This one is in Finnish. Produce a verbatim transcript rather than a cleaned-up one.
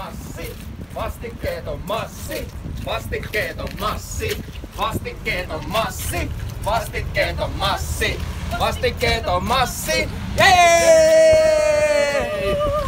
massi, vastikkeeton massi, vastikkeeton massi, vastikkeeton massi, vastikkeeton massi, vastikkeeton massi, jee!